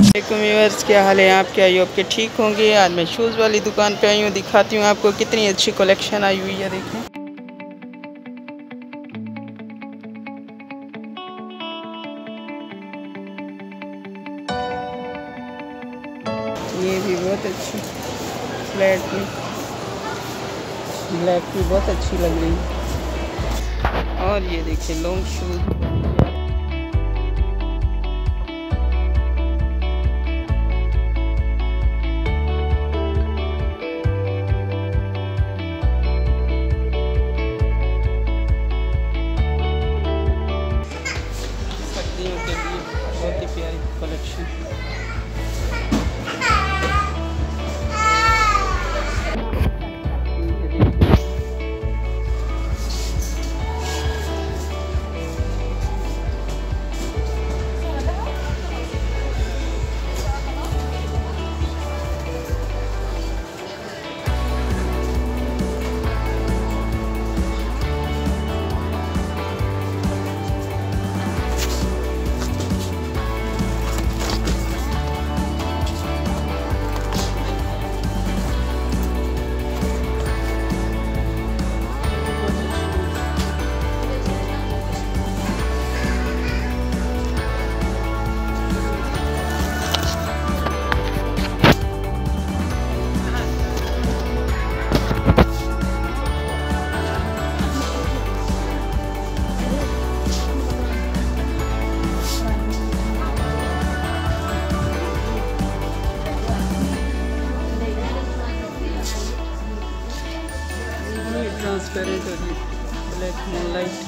Viewers, क्या हाल है आपके? आई होप के ठीक होंगे। आज मैं शूज़ वाली दुकान पे आई हूँ, दिखाती हूँ आपको कितनी अच्छी कलेक्शन आई हुई है। देखें, ये भी बहुत अच्छी फ्लैट में ब्लैक भी बहुत अच्छी लग रही है। और ये देखिए लॉन्ग शूज़, सर्दियों के लिए बहुत ही प्यारी कलेक्शन। ट्रांसपेरेंट और ये ब्लैक मूनलाइट।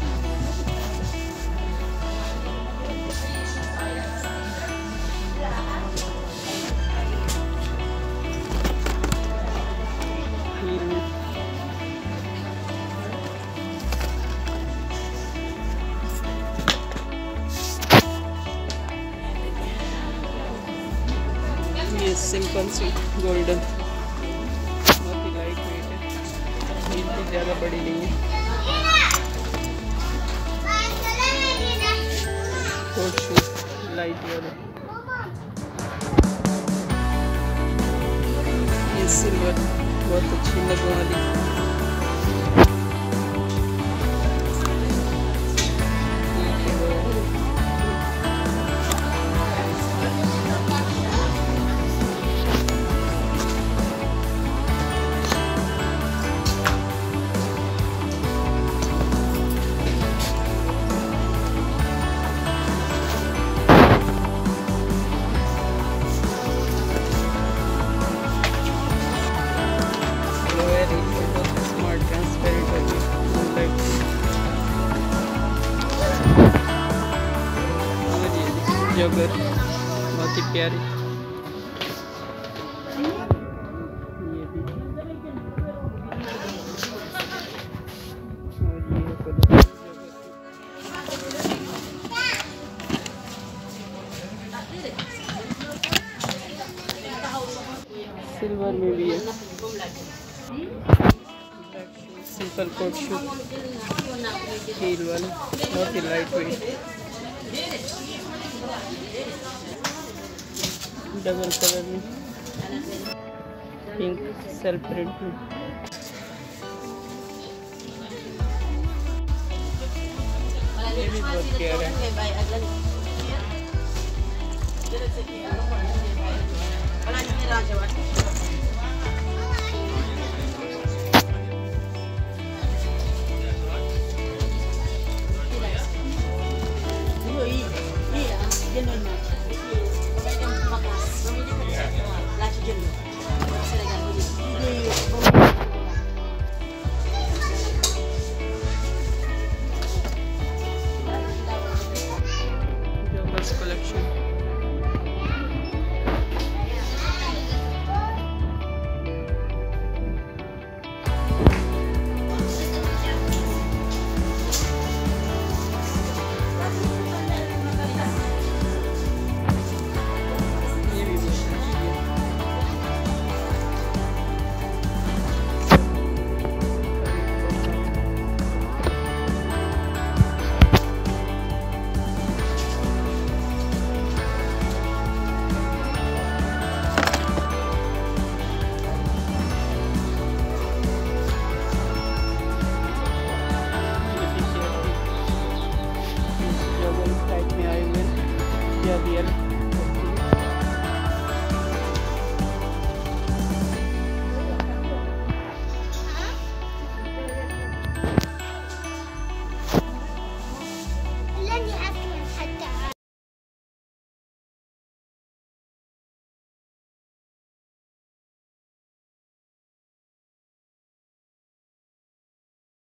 ये सिंपल सी गोल्डन, बहुत ही लाइट वेट है, हील भी ज़्यादा बड़ी नहीं है। कोट शूज लाइट वाले, ये सिल्वर बहुत अच्छी लगने वाली। स्मार्ट ट्रांसपेरेंट होगी, जॉगर बहुत ही प्यारी। ये भी सिल्वर में भी है। सिंपल कोट शू हील वाले, बहुत ही लाइट वेट, डबल कलर में, पिंक सेल्फ प्रिंट में। ये भी बहुत प्यारा है।